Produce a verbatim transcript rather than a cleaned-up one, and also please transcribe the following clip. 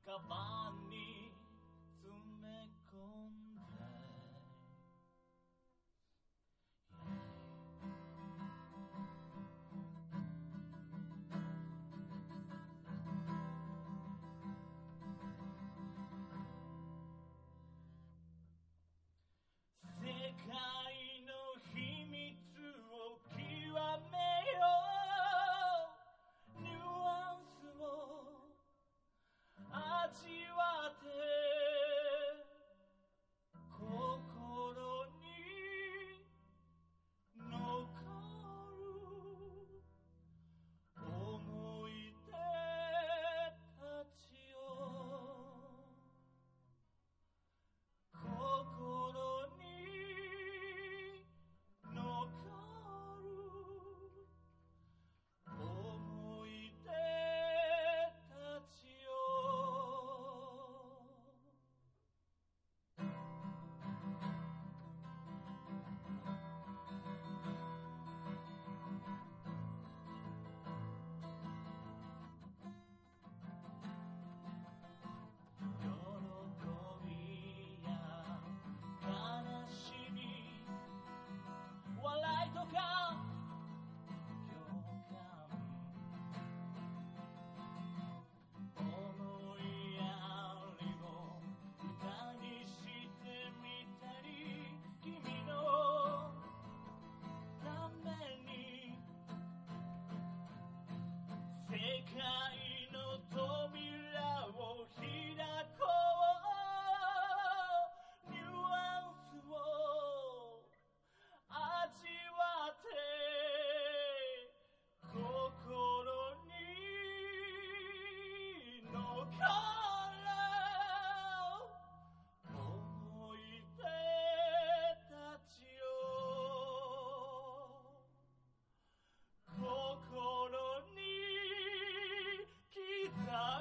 カバンに詰め込んで、世界の秘密を極めよう、ニュアンスを味わって心に残る思い出たちを心に残る思い出たちを喜びや悲しみ笑いとか共感思いやりを歌にしてみたり君のために世界の扉を開こうニュアンスを味わって心に残る思い出たちを心に刻